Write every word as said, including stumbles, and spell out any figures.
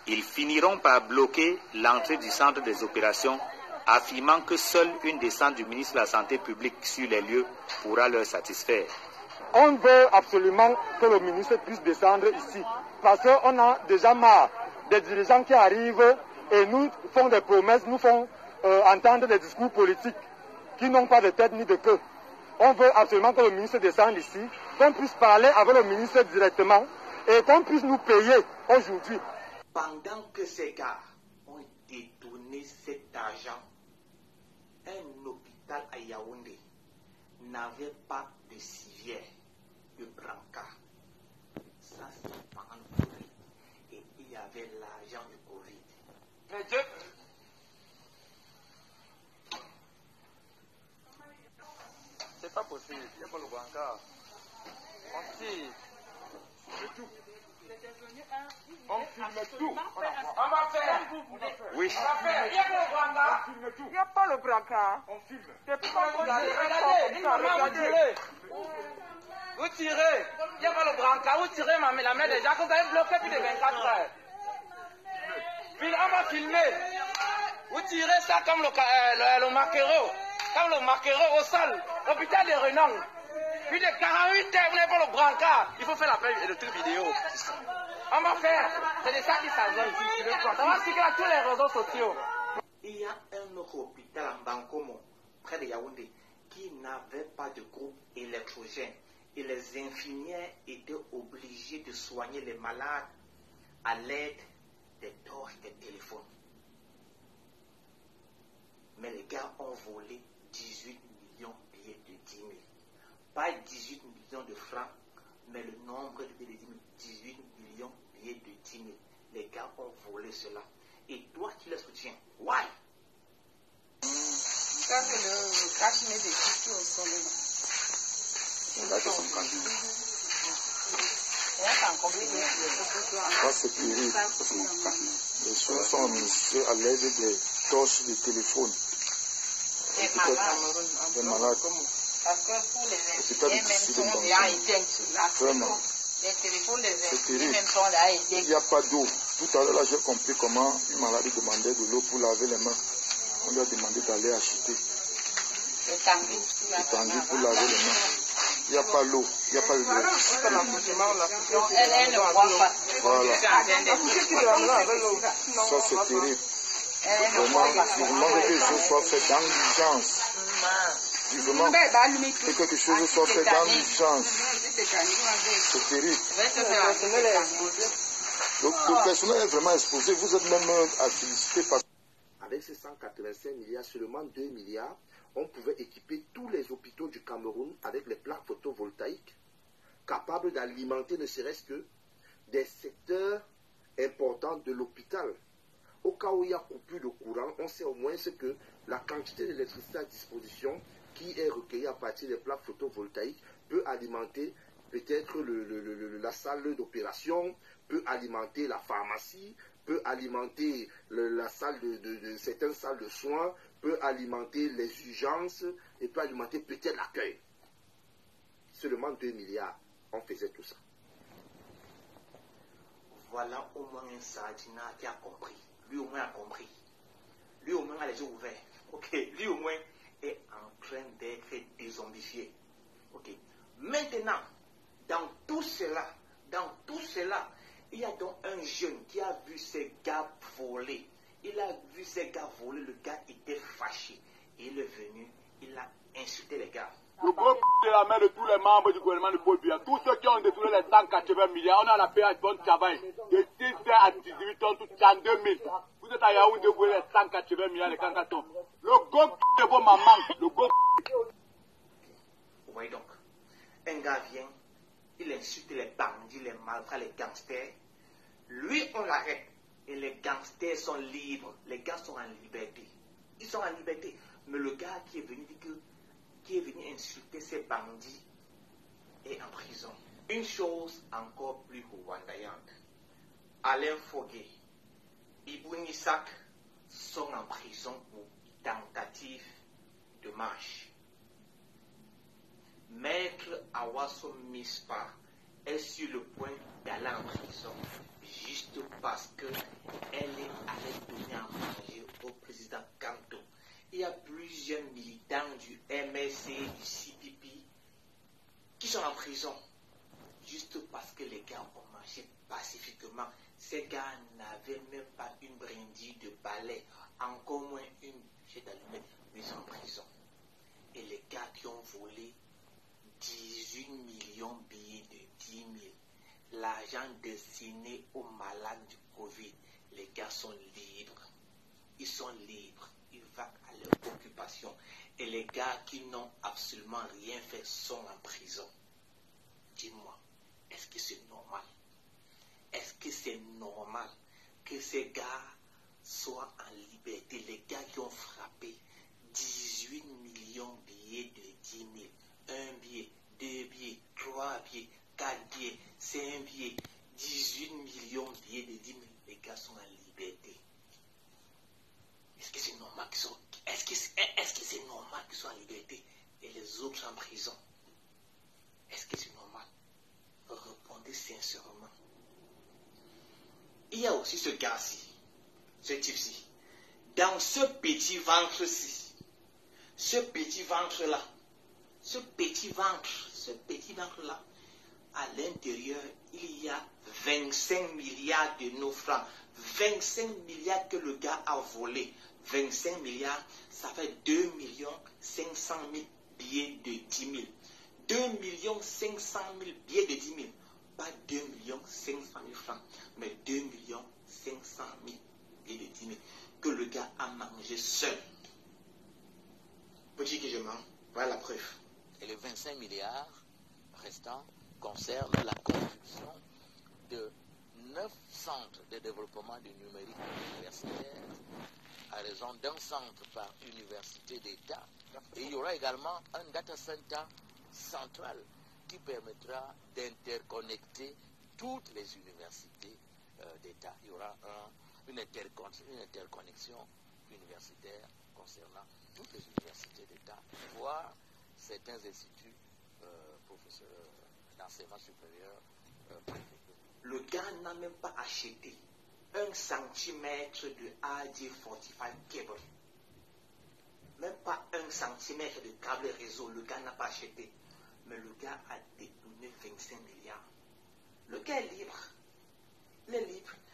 Ils finiront par bloquer l'entrée du centre des opérations, affirmant que seule une descente du ministre de la Santé publique sur les lieux pourra leur satisfaire. On veut absolument que le ministre puisse descendre ici, parce qu'on a déjà marre des dirigeants qui arrivent et nous font des promesses, nous font euh, entendre des discours politiques qui n'ont pas de tête ni de queue. On veut absolument que le ministre descende ici, qu'on puisse parler avec le ministre directement et qu'on puisse nous payer aujourd'hui. Pendant que ces gars ont détourné cet argent, un hôpital à Yaoundé n'avait pas de civière, de brancard. Ça, c'est pendant le Covid. Et il y avait l'argent du Covid. Mais Dieu... C'est pas possible, il n'y a pas le brancard. On tire. C'est tout. On filme tout. On va faire. Oui. On va faire. Il n'y a pas le brancard. On filme tout. Il n'y a pas le brancard. On filme. C'est pas regardez, regardez, vous tirez. Vous tirez. Il n'y a pas le brancard. Vous tirez la main des gens que vous avez bloqué plus de vingt-quatre heures. Puis on va filmer. Vous tirez ça comme le, le, le maquereau. Comme le maquereau au sol. L'hôpital de Renan. Plus de quarante-huit heures, vous n'avez pas le brancard. Il faut faire la le truc vidéo. On va faire. C'est de ça qu'il s'agit ici. Ça va circuler à tous les réseaux sociaux. Il y a un autre hôpital en Bankomo, près de Yaoundé, qui n'avait pas de groupe électrogène. Et les infirmières étaient obligées de soigner les malades à l'aide des torches des téléphones. Mais les gars ont volé dix-huit millions de billets de dix mille. Pas dix-huit millions de francs, mais le nombre de billets de dix mille. dix-huit millions de billets de dix mille. Les gars ont volé cela. Et toi qui les soutiens, why? Ça, c'est le cache-nez des tissus au sol. Là, c'est son cache-nez. Ça, c'est terrible. Les choses sont administrées à l'aide des torches de téléphone. Des malades. Des malades. Parce que pour les infirmiers, même sont déjà éteints. Vraiment. Les téléphones des infirmiers, même sont déjà éteints. Il n'y a pas d'eau. Tout à l'heure, là, j'ai compris comment une malade demandait de l'eau pour laver les mains. On lui a demandé d'aller acheter. Le tanguy pour laver les mains. Il n'y a pas l'eau. Il n'y a pas de l'eau. Elle, elle ne croit pas. Voilà. Ça, c'est terrible. Vraiment, vivement que quelque chose soit fait dans l'urgence. Vivement que quelque chose soit fait dans l'urgence. C'est terrible. Donc, le personnel est vraiment exposé. Vous êtes même à féliciter parce avec ces cent quatre-vingt-cinq milliards, seulement deux milliards, on pouvait équiper tous les hôpitaux du Cameroun avec les plaques photovoltaïques capables d'alimenter ne serait-ce que des secteurs importants de l'hôpital. Au cas où il y a coupure de courant, on sait au moins ce que la quantité d'électricité à disposition qui est recueillie à partir des plaques photovoltaïques peut alimenter peut-être le, le, le, la salle d'opération, peut alimenter la pharmacie, peut alimenter le, la salle de, de, de certaines salles de soins, peut alimenter les urgences et peut alimenter peut-être l'accueil. Seulement deux milliards, on faisait tout ça. Voilà au moins un Sardina qui a compris. Lui au moins a compris. Lui au moins a les yeux ouverts. Ok, lui au moins est en train d'être dézombifié. Ok. Maintenant, dans tout cela, dans tout cela, il y a donc un jeune qui a vu ces gars voler. Il a vu ces gars voler, le gars était fâché. Il est venu, il a insulté les gars. Le gros de la main de tous les membres du gouvernement de Paul Biya, tous ceux qui ont détourné les cent quatre-vingts milliards, on a la paix à bon travail. De six heures à dix-huit heures, tout en deux mille. Vous êtes à Yaoundé, vous voulez les cent quatre-vingts milliards de cangatons. Le gros de vos mamans, le gros. Vous voyez donc, un gars vient, il insulte les bandits, les malfrats, les gangsters. Lui, on l'arrête. Et les gangsters sont libres. Les gars sont en liberté. Ils sont en liberté. Mais le gars qui est venu dire que, qui est venu insulter ces bandits est en prison. Une chose encore plus rwandayante. Alain Fogué, Ibou Nissak sont en prison pour tentative de marche. Maître Awaso Mispa est sur le point d'aller en prison juste parce que sont en prison juste parce que les gars ont marché pacifiquement. Ces gars n'avaient même pas une brindille de balai, encore moins une jet d'allumette, mais ils sont en prison. Et les gars qui ont volé dix-huit millions de billets de dix mille, l'argent destiné aux malades du Covid, les gars sont libres. Ils sont libres. Ils vont à leur occupation. Et les gars qui n'ont absolument rien fait sont en prison. Dis-moi, est-ce que c'est normal? Est-ce que c'est normal que ces gars soient en liberté? Les gars qui ont frappé dix-huit millions de billets de dix mille. Un billet, deux billets, trois billets, quatre billets, cinq billets, dix-huit millions de billets de dix mille. Les gars sont en liberté. Est-ce que c'est normal qu'ils soient, est-ce que c'est, est-ce que c'est normal qu'ils soient en liberté et les autres en prison? Est-ce que c'est normal? Répondez sincèrement. Il y a aussi ce gars-ci, ce type-ci. Dans ce petit ventre-ci, ce petit ventre-là, ce petit ventre, ce petit ventre-là, à l'intérieur, il y a vingt-cinq milliards de nos francs. vingt-cinq milliards que le gars a volé. vingt-cinq milliards, ça fait deux millions cinq cent mille billets de dix mille. deux millions cinq cent mille billets de dix mille. Pas deux millions cinq cent mille francs, mais deux millions cinq cent mille billets de dix mille que le gars a mangé seul. Petit que je mens, voilà la preuve. Et les vingt-cinq milliards restants concernent la construction de neuf centres de développement du numérique universitaire à raison d'un centre par université d'État. Et il y aura également un data center central qui permettra d'interconnecter toutes les universités euh, d'État. Il y aura un, une, intercon une interconnexion universitaire concernant toutes les universités d'État, voire certains instituts euh, professeurs d'enseignement supérieur euh, privés. Le gars n'a même pas acheté un centimètre de R J quarante-cinq cable. Même pas un centimètre de câble réseau, le gars n'a pas acheté. Mais le gars a détourné vingt-cinq milliards. Le gars est libre. Il est libre.